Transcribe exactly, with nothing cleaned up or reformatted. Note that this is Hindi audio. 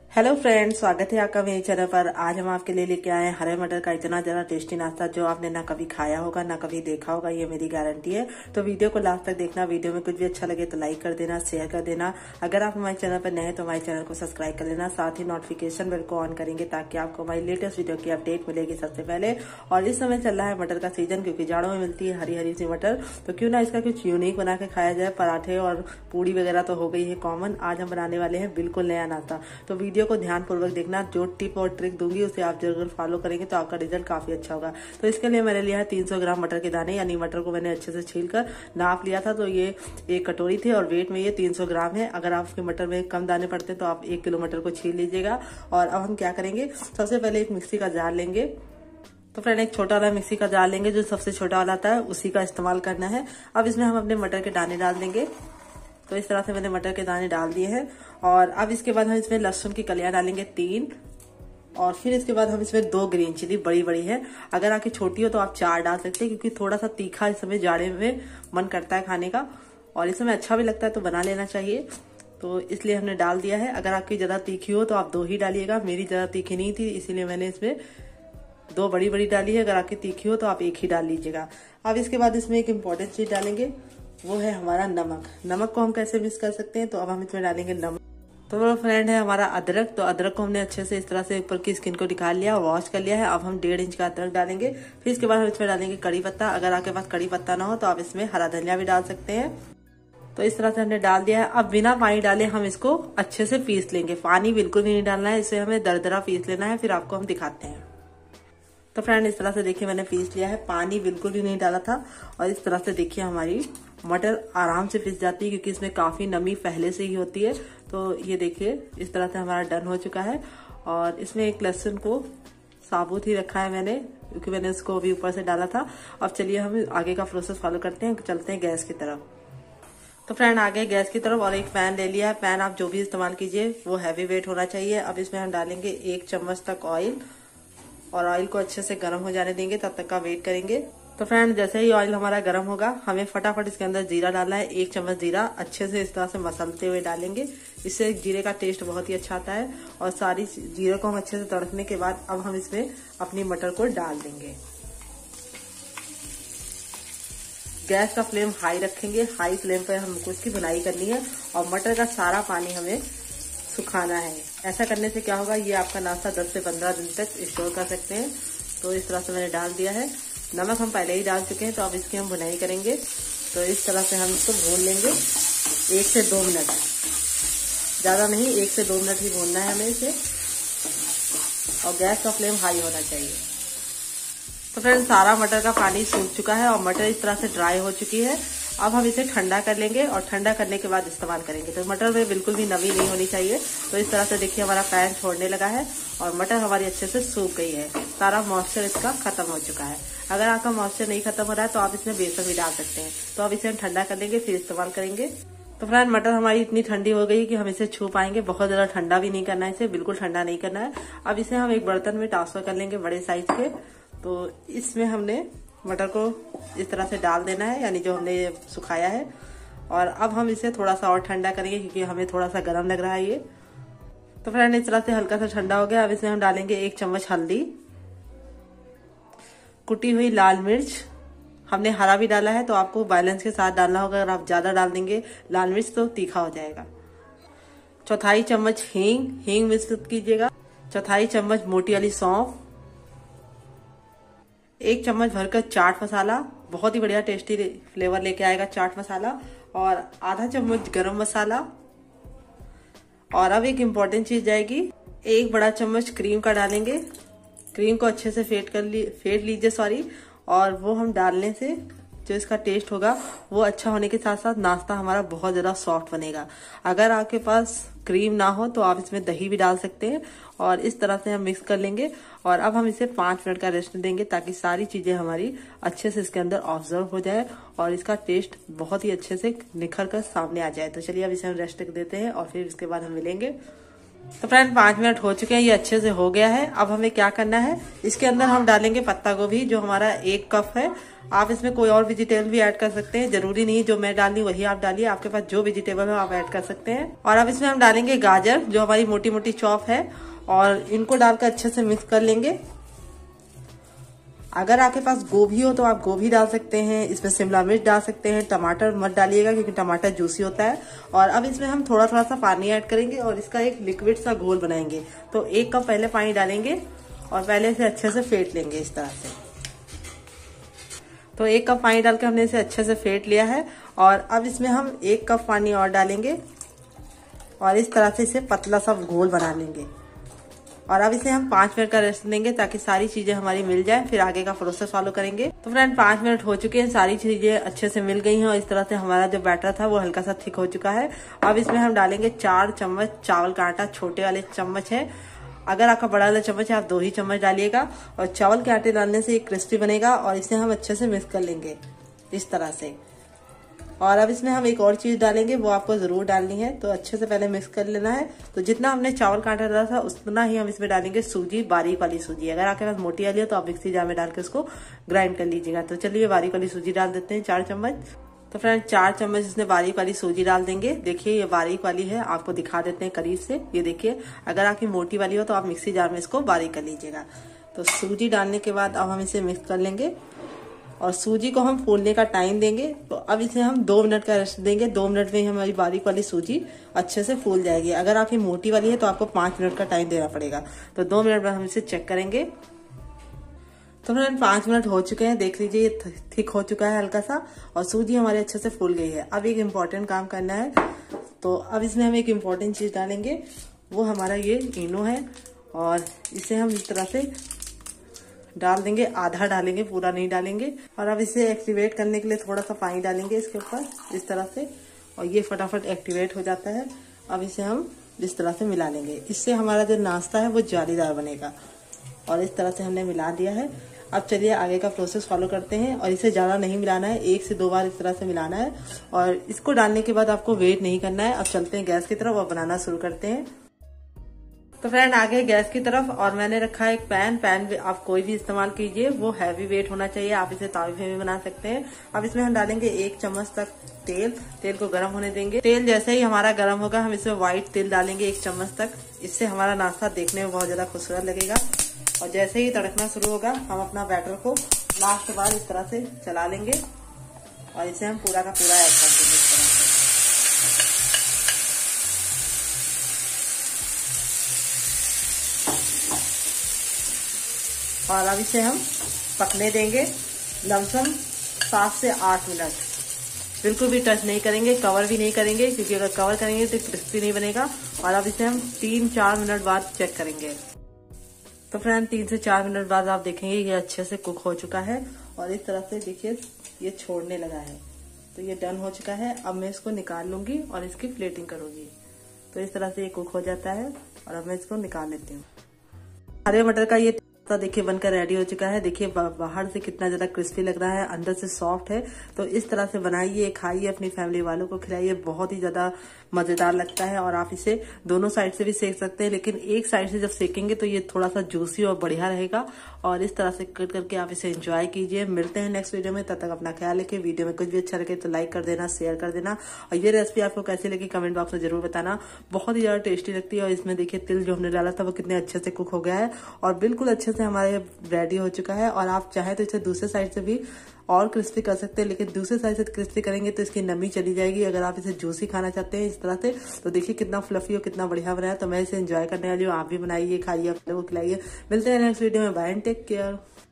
हेलो फ्रेंड्स, स्वागत है आपका मेरे चैनल पर। आज हम आपके लिए लेके आए हैं हरे मटर का इतना ज्यादा टेस्टी नाश्ता जो आपने ना कभी खाया होगा ना कभी देखा होगा, ये मेरी गारंटी है। तो वीडियो को लास्ट तक देखना। वीडियो में कुछ भी अच्छा लगे तो लाइक कर देना, शेयर कर देना। अगर आप हमारे चैनल पर नए हैं तो हमारे चैनल को सब्सक्राइब कर लेना, साथ ही नोटिफिकेशन बेल को ऑन करेंगे ताकि आपको हमारी लेटेस्ट वीडियो की अपडेट मिलेगी सबसे पहले। और इस समय चल रहा है मटर का सीजन, क्योंकि जाड़ों में मिलती है हरी हरी सी मटर, तो क्यों ना इसका कुछ यूनिक बना के खाया जाए। पराठे और पूड़ी वगैरह तो हो गई है कॉमन, आज हम बनाने वाले हैं बिल्कुल नया नाश्ता। तो वीडियो को ध्यानपूर्वक देखना, जो टिप और ट्रिक दूंगी उसे आप जरूर फॉलो करेंगे तो आपका रिजल्ट काफी अच्छा होगा। तो इसके लिए मैंने लिया है तीन सौ ग्राम मटर के दाने, यानी मटर को मैंने अच्छे से छील कर नाप लिया था। तो ये एक कटोरी थी और वेट में ये तीन सौ ग्राम है। अगर आपके मटर में कम दाने पड़ते तो आप एक किलो मटर को छील लीजिएगा। और अब हम क्या करेंगे, सबसे पहले एक मिक्सी का जार लेंगे। तो फ्रेंड, एक छोटा वाला मिक्सी का जार लेंगे, जो सबसे छोटा वाला आता है उसी का इस्तेमाल करना है। अब इसमें हम अपने मटर के दाने डाल देंगे। तो इस तरह से मैंने मटर के दाने डाल दिए हैं। और अब इसके बाद हम इसमें लहसुन की कलियां डालेंगे तीन, और फिर इसके बाद हम इसमें दो ग्रीन चिली, बड़ी बड़ी है। अगर आपकी छोटी हो तो आप चार डाल सकते हैं, क्योंकि थोड़ा सा तीखा इस समय जाड़े में मन करता है खाने का, और इस समय अच्छा भी लगता है तो बना लेना चाहिए। तो इसलिए हमने डाल दिया है। अगर आपकी ज्यादा तीखी हो तो आप दो ही डालिएगा। मेरी ज्यादा तीखी नहीं थी, इसीलिए मैंने इसमें दो बड़ी बड़ी डाली है। अगर आपकी तीखी हो तो आप एक ही डाल लीजिएगा। अब इसके बाद इसमें एक इम्पोर्टेंट चीज डालेंगे, वो है हमारा नमक। नमक को हम कैसे मिक्स कर सकते हैं, तो अब हम इसमें डालेंगे नमक। तो फ्रेंड है हमारा अदरक। तो अदरक को हमने अच्छे से इस तरह से ऊपर की स्किन को निकाल लिया, वॉश कर लिया है। अब हम डेढ़ इंच का अदरक डालेंगे। फिर इसके बाद हम इसमें डालेंगे कड़ी पत्ता। अगर आपके पास कड़ी पत्ता ना हो तो आप इसमें हरा धनिया भी डाल सकते हैं। तो इस तरह से हमने डाल दिया है। अब बिना पानी डाले हम इसको अच्छे से पीस लेंगे। पानी बिल्कुल भी नहीं डालना है, इसे हमें दरदरा पीस लेना है। फिर आपको हम दिखाते हैं। तो फ्रेंड, इस तरह से देखिए मैंने पीस लिया है, पानी बिल्कुल भी नहीं डाला था। और इस तरह से देखिए हमारी मटर आराम से पिस जाती है, क्योंकि इसमें काफी नमी पहले से ही होती है। तो ये देखिए इस तरह से हमारा डन हो चुका है। और इसमें एक लहसुन को साबुत ही रखा है मैंने, क्योंकि मैंने उसको अभी ऊपर से डाला था। अब चलिए हम आगे का प्रोसेस फॉलो करते हैं, चलते हैं गैस की तरफ। तो फ्रेंड, आ गए गैस की तरफ और एक पैन ले लिया है। पैन आप जो भी इस्तेमाल कीजिए वो हैवी वेट होना चाहिए। अब इसमें हम डालेंगे एक चम्मच तक ऑयल, और ऑयल को अच्छे से गर्म हो जाने देंगे, तब तक का वेट करेंगे। तो फ्रेंड, जैसे ही ऑयल हमारा गर्म होगा हमें फटाफट इसके अंदर जीरा डालना है। एक चम्मच जीरा अच्छे से इस तरह से मसलते हुए डालेंगे, इससे जीरे का टेस्ट बहुत ही अच्छा आता है। और सारी जीरे को हम अच्छे से तड़कने के बाद अब हम इसमें अपनी मटर को डाल देंगे। गैस का फ्लेम हाई रखेंगे, हाई फ्लेम पर हमको इसकी भुनाई करनी है और मटर का सारा पानी हमें सुखाना है। ऐसा करने से क्या होगा, ये आपका नाश्ता दस से पंद्रह दिन तक स्टोर कर सकते हैं। तो इस तरह से मैंने डाल दिया है। नमक हम पहले ही डाल चुके हैं, तो अब इसकी हम भुनाई करेंगे। तो इस तरह से हम इसको भून लेंगे एक से दो मिनट, ज्यादा नहीं, एक से दो मिनट ही भूनना है हमें इसे। और गैस का फ्लेम हाई होना चाहिए। तो फ्रेंड, सारा मटर का पानी सूख चुका है और मटर इस तरह से ड्राई हो चुकी है। अब हम इसे ठंडा कर लेंगे और ठंडा करने के बाद इस्तेमाल करेंगे। तो मटर में बिल्कुल भी नमी नहीं होनी चाहिए। तो इस तरह से देखिए हमारा पैन छोड़ने लगा है और मटर हमारी अच्छे से सूख गई है। सारा मॉइस्चर इसका खत्म हो चुका है। अगर आपका मॉइस्चर नहीं खत्म हो रहा है तो आप इसमें बेसन भी डाल सकते हैं। तो अब इसे हम ठंडा कर लेंगे, फिर इस्तेमाल करेंगे। तो फ्रेंड, मटर हमारी इतनी ठंडी हो गई कि हम इसे छू पाएंगे। बहुत ज्यादा ठंडा भी नहीं करना है, इसे बिल्कुल ठंडा नहीं करना है। अब इसे हम एक बर्तन में ट्रांसफर कर लेंगे, बड़े साइज के। तो इसमें हमने मटर को इस तरह से डाल देना है, यानी जो हमने सुखाया है। और अब हम इसे थोड़ा सा और ठंडा करेंगे, क्योंकि हमें थोड़ा सा गर्म लग रहा है ये। तो फ्रेंड, इस तरह से हल्का सा ठंडा हो गया। अब इसमें हम डालेंगे एक चम्मच हल्दी, कुटी हुई लाल मिर्च। हमने हरा भी डाला है, तो आपको बैलेंस के साथ डालना होगा। अगर आप ज्यादा डाल देंगे लाल मिर्च तो तीखा हो जाएगा। चौथाई चम्मच हींग, हींग मिक्स कीजिएगा। चौथाई चम्मच मोटी वाली सौंफ। एक चम्मच भरकर चाट मसाला, बहुत ही बढ़िया टेस्टी फ्लेवर लेके आएगा चाट मसाला। और आधा चम्मच गरम मसाला। और अब एक इम्पोर्टेंट चीज जाएगी, एक बड़ा चम्मच क्रीम का डालेंगे। क्रीम को अच्छे से फेंट कर ली फेंट लीजिए सॉरी। और वो हम डालने से जो इसका टेस्ट होगा वो अच्छा होने के साथ साथ नाश्ता हमारा बहुत ज्यादा सॉफ्ट बनेगा। अगर आपके पास क्रीम ना हो तो आप इसमें दही भी डाल सकते हैं। और इस तरह से हम मिक्स कर लेंगे। और अब हम इसे पांच मिनट का रेस्ट देंगे, ताकि सारी चीजें हमारी अच्छे से इसके अंदर ऑब्जर्व हो जाए और इसका टेस्ट बहुत ही अच्छे से निखर कर सामने आ जाए। तो चलिए अब इसे हम रेस्ट देते हैं और फिर इसके बाद हम मिलेंगे। तो फ्रेंड पाँच मिनट हो चुके हैं, ये अच्छे से हो गया है। अब हमें क्या करना है, इसके अंदर हम डालेंगे पत्ता गोभी जो हमारा एक कप है। आप इसमें कोई और वेजिटेबल भी ऐड कर सकते हैं, जरूरी नहीं जो मैं डाली वही आप डालिए, आपके पास जो वेजिटेबल हो आप ऐड कर सकते हैं। और अब इसमें हम डालेंगे गाजर जो हमारी मोटी मोटी चॉप है, और इनको डालकर अच्छे से मिक्स कर लेंगे। अगर आपके पास गोभी हो तो आप गोभी डाल सकते हैं, इसमें शिमला मिर्च डाल सकते हैं, टमाटर मत डालिएगा क्योंकि टमाटर जूसी होता है। और अब इसमें हम थोड़ा थोड़ा सा पानी ऐड करेंगे और इसका एक लिक्विड सा घोल बनाएंगे। तो एक कप पहले पानी डालेंगे और पहले से अच्छे से फेंट लेंगे इस तरह से। तो एक कप पानी डाल के हमने इसे अच्छे से फेंट लिया है। और अब इसमें हम एक कप पानी और डालेंगे और इस तरह से इसे पतला सा घोल बना लेंगे। और अब इसे हम पाँच मिनट का रेस्ट देंगे ताकि सारी चीजें हमारी मिल जाए, फिर आगे का प्रोसेस फॉलो करेंगे। तो फ्रेंड पाँच मिनट हो चुके हैं, सारी चीजें अच्छे से मिल गई हैं और इस तरह से हमारा जो बैटर था वो हल्का सा थिक हो चुका है। अब इसमें हम डालेंगे चार चम्मच चावल का आटा, छोटे वाले चम्मच है। अगर आपका बड़ा वाला चम्मच है आप दो ही चम्मच डालिएगा। और चावल के आटे डालने से ये क्रिस्पी बनेगा और इसे हम अच्छे से मिक्स कर लेंगे इस तरह से। और अब इसमें हम एक और चीज डालेंगे, वो आपको जरूर डालनी है, तो अच्छे से पहले मिक्स कर लेना है। तो जितना हमने चावल का आटा डाला था उतना ही हम इसमें डालेंगे सूजी, बारीक वाली सूजी। अगर आपके पास मोटी वाली है तो आप मिक्सी जार में डाल के उसको ग्राइंड कर लीजिएगा। तो चलिए बारीक वाली सूजी डाल देते हैं चार चम्मच। तो फ्रेंड चार चम्मच इसमें बारीक वाली सूजी डाल देंगे। देखिए ये बारीक वाली है, आपको दिखा देते हैं करीब से। ये देखिए, अगर आपकी मोटी वाली हो तो आप मिक्सी जार में इसको बारीक कर लीजिएगा। तो सूजी डालने के बाद अब हम इसे मिक्स कर लेंगे और सूजी को हम फूलने का टाइम देंगे। तो अब इसे हम दो मिनट का रेस्ट देंगे। दो मिनट में ही हमारी बारीक वाली सूजी अच्छे से फूल जाएगी। अगर आपकी मोटी वाली है तो आपको पांच मिनट का टाइम देना पड़ेगा। तो दो मिनट में हम इसे चेक करेंगे। तो फ्रेंड पांच मिनट हो चुके हैं, देख लीजिए ये थिक हो चुका है हल्का सा और सूजी हमारी अच्छे से फूल गई है। अब एक इम्पोर्टेंट काम करना है, तो अब इसमें हम एक इम्पोर्टेंट चीज डालेंगे, वो हमारा ये इनो है। और इसे हम इस तरह से डाल देंगे, आधा डालेंगे, पूरा नहीं डालेंगे। और अब इसे एक्टिवेट करने के लिए थोड़ा सा पानी डालेंगे इसके ऊपर इस तरह से, और ये फटाफट एक्टिवेट हो जाता है। अब इसे हम इस तरह से मिला लेंगे, इससे हमारा जो नाश्ता है वो जालीदार बनेगा। और इस तरह से हमने मिला दिया है। अब चलिए आगे का प्रोसेस फॉलो करते हैं। और इसे ज्यादा नहीं मिलाना है, एक से दो बार इस तरह से मिलाना है। और इसको डालने के बाद आपको वेट नहीं करना है। अब चलते हैं गैस की तरफ और बनाना शुरू करते हैं। तो फ्रेंड आगे गैस की तरफ, और मैंने रखा है एक पैन। पैन आप कोई भी इस्तेमाल कीजिए, वो हैवी वेट होना चाहिए। आप इसे तावे पे भी बना सकते हैं। अब इसमें हम डालेंगे एक चम्मच तक तेल। तेल को गर्म होने देंगे। तेल जैसे ही हमारा गर्म होगा हम इसमें व्हाइट तेल डालेंगे एक चम्मच तक। इससे हमारा नाश्ता देखने में बहुत ज्यादा खूबसूरत लगेगा। और जैसे ही तड़कना शुरू होगा हम अपना बैटर को लास्ट बार इस तरह से चला लेंगे और इसे हम पूरा का पूरा ऐड कर देंगे इस तरह से। और अब इसे हम पकने देंगे लमसम सात से आठ मिनट। बिल्कुल भी टच नहीं करेंगे, कवर भी नहीं करेंगे, क्योंकि अगर कवर करेंगे तो क्रिस्पी नहीं बनेगा। और अब इसे हम तीन चार मिनट बाद चेक करेंगे। तो फ्रेंड तीन से चार मिनट बाद आप देखेंगे ये अच्छे से कुक हो चुका है और इस तरह से देखिए ये छोड़ने लगा है। तो ये डन हो चुका है। अब मैं इसको निकाल लूंगी और इसकी प्लेटिंग करूंगी। तो इस तरह से ये कुक हो जाता है और अब मैं इसको निकाल लेती हूँ। हरे मटर का ये देखिए बनकर रेडी हो चुका है। देखिए बाहर से कितना ज्यादा क्रिस्पी लग रहा है, अंदर से सॉफ्ट है। तो इस तरह से बनाइए, खाइए, अपनी फैमिली वालों को खिलाइए, बहुत ही ज्यादा मजेदार लगता है। और आप इसे दोनों साइड से भी सेक सकते हैं, लेकिन एक साइड से जब सेकेंगे तो ये थोड़ा सा जूसी और बढ़िया रहेगा। और इस तरह से कट करके आप इसे एंजॉय कीजिए। मिलते हैं नेक्स्ट वीडियो में, तब तक अपना ख्याल रखिए। वीडियो में कुछ भी अच्छा लगे तो लाइक कर देना, शेयर कर देना। और ये रेसिपी आपको कैसी लगी कमेंट बॉक्स में जरूर बताना। बहुत ही ज्यादा टेस्टी लगती है। और इसमें देखिए तिल जो हमने डाला था वो कितने अच्छे से कुक हो गया है और बिल्कुल अच्छे से हमारे रेडी हो चुका है। और आप चाहे तो इसे दूसरे साइड से भी और क्रिस्पी कर सकते हैं, लेकिन दूसरे साइड से क्रिस्पी करेंगे तो इसकी नमी चली जाएगी। अगर आप इसे जूसी खाना चाहते हैं इस तरह से, तो देखिए कितना फ्लफी और कितना बढ़िया बनाया। तो मैं इसे एंजॉय करने वाली हूँ। आप भी बनाइए, खाइए, अपने को खिलाइए। मिलते हैं नेक्स्ट वीडियो में। Bye and take care.